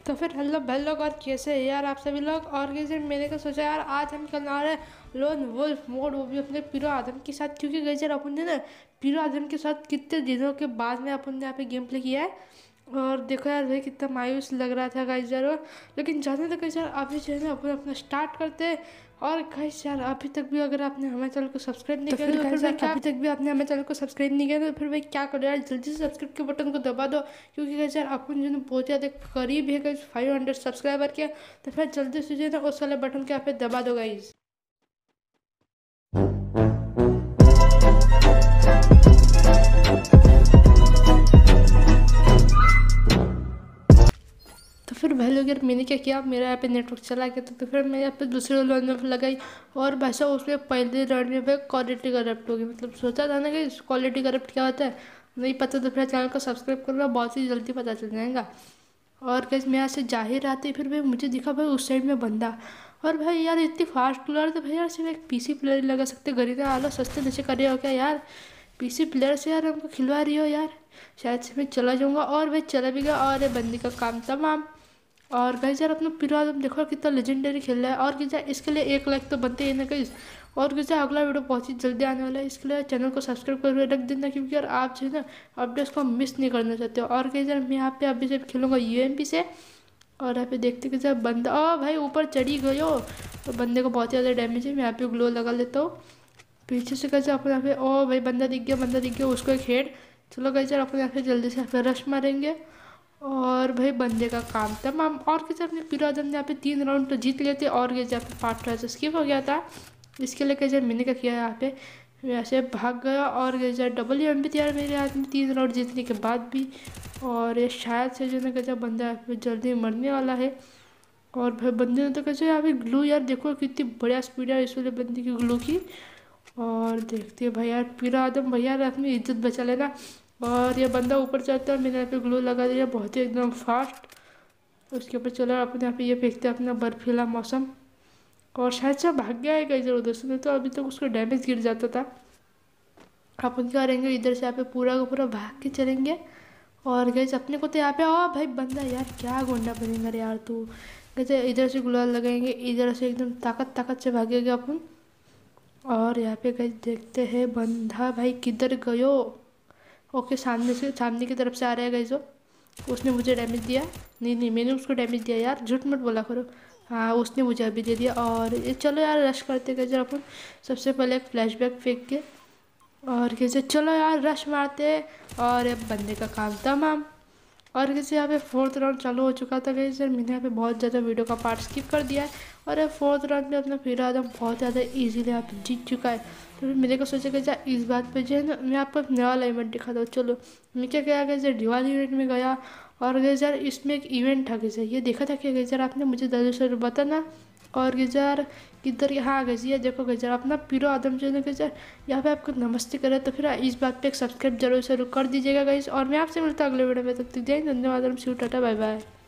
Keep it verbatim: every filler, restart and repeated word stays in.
तो फिर हेलो भाई लोग, और कैसे हैं यार आप सभी लोग। और कैसे मैंने तो सोचा यार आज हम करना रहे लोन वुल्फ मोड, वो भी अपने पीरो आदम के साथ, क्योंकि गई यार अपन ने ना पीरो आदम के साथ कितने दिनों के बाद में अपन ने यहाँ पे गेम प्ले किया है। और देखो यार भाई कितना मायूस लग रहा था गाइस यार वो। लेकिन जाने तो गाइस यार अभी जो है ना अपन अपना स्टार्ट करते हैं। और गाइस यार अभी तक भी अगर आपने हमारे चैनल को सब्सक्राइब नहीं तो किया फिर तो फिर गाइस भाई यार क्या, अभी अभी तक भी आपने हमारे चैनल को सब्सक्राइब नहीं किया तो फिर भाई क्या करो यार, जल्दी से सब्सक्राइब के बटन को दबा दो। क्योंकि गाइस यार अपन जो है ना बहुत ज़्यादा करीब है गाइस फाइव हंड्रेड सब्सक्राइबर के। तो फिर जल्दी से जो है ना उस वाले बटन के यहाँ पे दबा दो गाइस। तो फिर भाई लोग यार मैंने क्या किया, मेरा यहाँ पे नेटवर्क चला गया तो, तो फिर मैं यहाँ पे दूसरे लोन में लगाई। और भाषा उसमें पहले राउंड में भाई क्वालिटी करप्ट हो गई। मतलब सोचा था ना कि क्वालिटी करप्ट क्या होता है, नहीं पता तो फिर चैनल को सब्सक्राइब कर लो, बहुत ही जल्दी पता चल जाएगा। और कैसे मैं यहाँ से जा ही रहा था, फिर भाई मुझे दिखा भाई उस साइड में बंदा। और भाई यार इतनी फास्ट प्लेयर तो भाई यार सिर्फ एक पीसी प्लेयर ही लगा सकते, गरीब आलो सस्ते नशे कर रहे हो क्या यार। पीसी प्लेयर से यार हमको खिलवा रही हो यार। शायद से मैं चला जाऊँगा, और भाई चला भी गया और ये बंदी का काम तमाम। और गाइस यार अपना पिरा तुम देखो कितना लेजेंडरी खेल रहा है। और क्या इसके लिए एक लाइक तो बनते ही ना गाइस। और क्या अगला वीडियो बहुत ही जल्दी आने वाला है, इसके लिए चैनल को सब्सक्राइब करके रख देना, क्योंकि यार आप जो है ना अपडेट्स को मिस नहीं करना चाहते हो। और क्या यार मैं यहाँ पे अभी से खेलूँगा यूएमपी से। और यहाँ पे देखते कि जब बंदा ओ भाई ऊपर चढ़ी गयो, तो बंदे को बहुत ज़्यादा डैमेज है। मैं यहाँ पे ग्लो लगा लेता हूँ पीछे से। कैसे अपन यहाँ पे ओ भाई बंदा दिख गया, बंदा दिख गया, उसको एक हेड। चलो कैसे अपन यहाँ पे जल्दी से यहाँ पे रश मारेंगे। और भाई बंदे का काम तमाम। और कैसे अपने पीरो आदम ने यहाँ पे तीन राउंड तो जीत लेते। और कैसे यहाँ पे पार्ट ट्राई से स्किप हो गया था, इसके लिए कैसे मैंने क्या किया यहाँ पे वैसे भाग गया। और कैसे डबल एम भी तैयार मेरे हाथ में तीन राउंड जीतने के बाद भी। और ये शायद से जो ना कैसे बंदा यहाँ पे जल्दी मरने वाला है। और भाई बंदे ने तो कैसे यहाँ पे ग्लू, यार देखो कितनी बढ़िया स्पीड है इस वाले बंदे की ग्लू की। और देखते हैं भाई यार पीरा आदम भैया यार अपनी इज्जत बचा लेना। और ये बंदा ऊपर चढ़ता है, मैंने यहाँ पे ग्लू लगा दिया बहुत ही एकदम फास्ट। उसके ऊपर चलो अपने यहाँ पे ये फेंकते हैं अपना बर्फीला मौसम। और शायद से भाग गया है इधर उधर से, नहीं तो अभी तक उसको डैमेज गिर जाता था। अपन क्या करेंगे, इधर से यहाँ पे पूरा का पूरा भाग के चलेंगे। और गैस अपने को तो यहाँ पे ओ भाई बंदा, यार क्या गोंडा बनेगा रे यार तू। कैसे इधर से गुलाल लगाएंगे, इधर से एकदम ताकत ताकत से भागेगा अपन। और यहाँ पे गैस देखते हैं बंदा भाई किधर गयो। ओके सामने से, सामने की तरफ से आ रहा है गैस वो। उसने मुझे डैमेज दिया, नहीं नहीं मैंने उसको डैमेज दिया यार, झूठ मत बोला करो। हाँ उसने मुझे अभी दे दिया। और ये चलो यार रश करते गए जरा अपन। सबसे पहले एक फ्लैशबैक फेंक के, और कैसे चलो यार रश मारते। और ये बंदे का काम तमाम। और कैसे यहाँ पे फोर्थ राउंड चालू हो चुका था गई सर, मैंने यहाँ पे बहुत ज़्यादा वीडियो का पार्ट स्किप कर दिया है। और ये फोर्थ राउंड में अपना फिर आदम बहुत ज़्यादा इजीली यहाँ पे जीत चुका है। तो फिर मेरे को सोचा कि जा इस बात पे जो है ना मैं आपको एक नया वाला इवेंट दिखा दूँ। चलो मैं क्या क्या गया सर, दिवाली इवेंट में गया। और गए यार इसमें एक इवेंट था गई ये देखा था क्या गई यार आपने, मुझे दस सौ बताना। और गजार किधर, हाँ गई ये देखो गई अपना पीरो आदम जो है गजार यहाँ पे आपको नमस्ते करे। तो फिर इस बात पे एक सब्सक्राइब जरूर जरूर कर दीजिएगा गाइस। और मैं आपसे मिलता हूँ अगले वीडियो में, तब तक जय हिंद, धन्यवाद, टाटा बाय बाय।